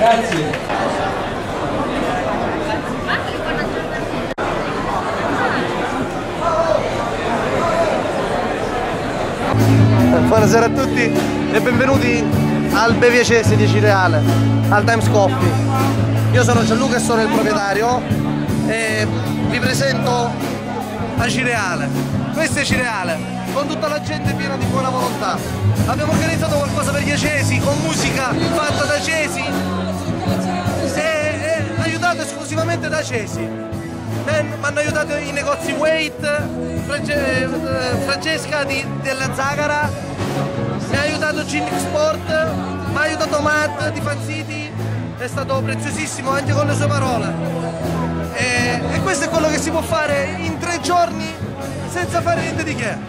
Grazie. Buonasera a tutti e benvenuti al Beviacese di Cireale, al Times Coffee. Io sono Gianluca e sono il proprietario e vi presento a Cireale. Questo è Cireale, con tutta la gente piena di buona volontà. Abbiamo organizzato qualcosa per gli acesi, con musica fatta da acesi e aiutato esclusivamente da acesi. Mi hanno aiutato i negozi Wait, Francesca della Zagara, mi ha aiutato Ginic Sport, mi ha aiutato Matt di Fan City, è stato preziosissimo anche con le sue parole. E questo è quello che si può fare in 3 giorni senza fare niente di che.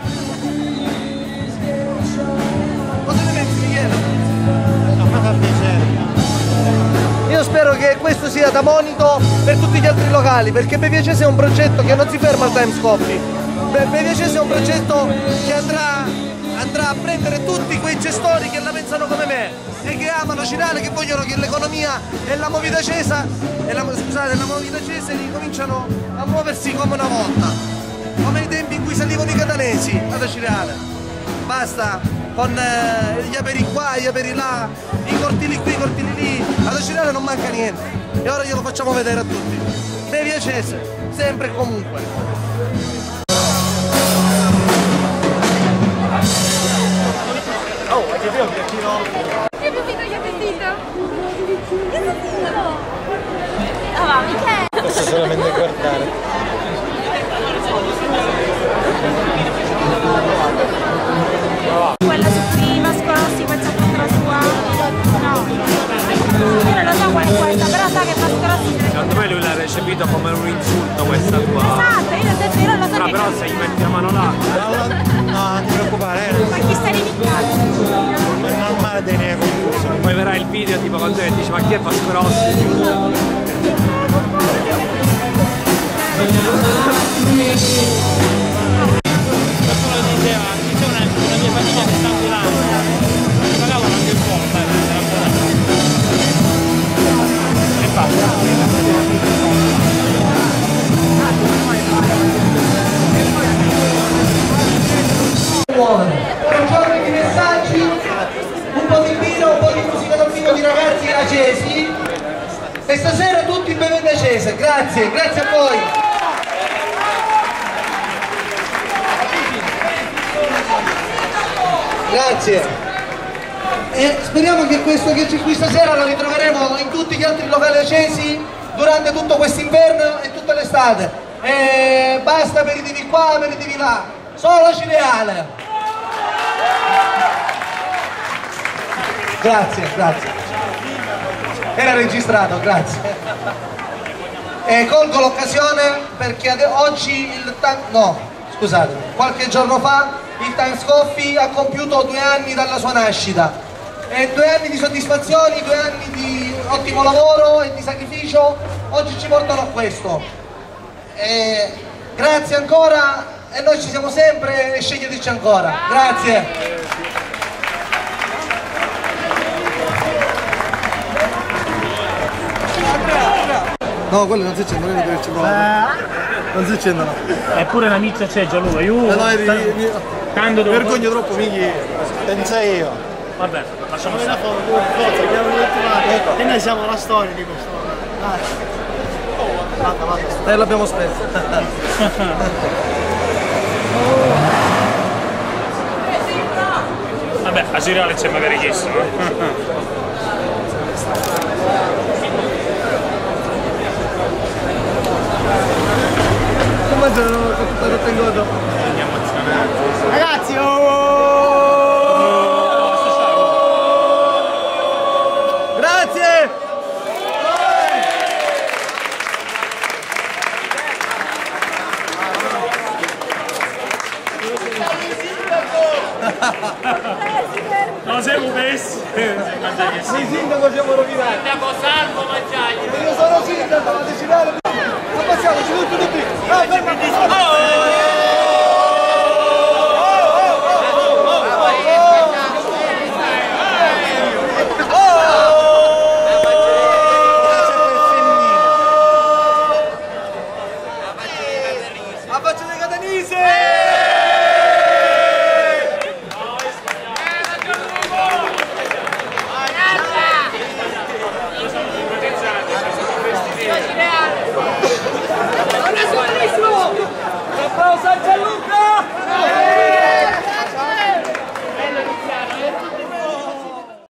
Cosa ne pensi, Michele? No, ma fa piacere. Io spero che questo sia da monito per tutti gli altri locali, perché Beviacese è un progetto che non si ferma al Times Coffee. Beviacese è un progetto che andrà a prendere tutti quei gestori che la pensano come me e che amano Cireale, che vogliono che l'economia e la movida cesa la movida cese ricominciano a muoversi come una volta, come ai tempi in cui salivano i catalesi ad Cireale. Basta con gli aperi qua, gli aperi là, i cortili qui, i cortili lì, ad Cireale non manca niente e ora glielo facciamo vedere a tutti. Beviacese, sempre e comunque. Oh, hai capito che chi no? Che vestito, che vestito? Che vestito? Ah va, Michele! Posso solamente guardare. Quella su cui Vasco Rossi questa foto la sua? No. Io non lo so qual è questa, però sa che Vasco Rossi... Secondo me lui l'ha recepito come un insulto questa tua. Esatto, io l'ho detto, io non lo so Ah, che... però se gli metti la mano là. No, non ti preoccupare, Ma chi sta rivicando? è normale tenere confuso. Poi verrà il video tipo con te e dici ma chi è Vasco Rossi? Qualcuno diceva, c'è una mia famiglia che sta ambulando, mi pagavano anche il buono, dai, per essere ambulante. E basta. Un giorno di messaggi, un po' di vino, un po' di musica dal vivo di ragazzi acesi e stasera tutti bevete acese. Grazie, grazie a voi. Grazie. E speriamo che questo che c'è qui stasera lo ritroveremo in tutti gli altri locali accesi durante tutto quest'inverno e tutta l'estate. E basta aperitivi qua, aperitivi là. Solo Cireale. Grazie, grazie. Era registrato, grazie. E colgo l'occasione perché oggi qualche giorno fa il Times Coffee ha compiuto 2 anni dalla sua nascita. E 2 anni di soddisfazioni, 2 anni di ottimo lavoro e di sacrificio oggi ci portano a questo. E grazie ancora e noi ci siamo sempre e sceglieteci ancora. Grazie. No, quelli non si accendono, vedi che ci provano. Non si accendono. Eppure la mizza c'è già lui, tanto devo... Vergogno troppo, Mighi. Pensa io. Vabbè, lasciamo Una stare. foto, e noi siamo la storia di questo. E l'abbiamo spesa. Vabbè, a Cireale c'è magari chiesto, no? Come sono tutto in godo? Ragazzi, Grazie! No, siamo messi! Sei sindaco siamo rovinati! Andiamo salvo mangiare! Io sono sindaco, ma decidere! Ma passiamoci tutti! Ah, ferma!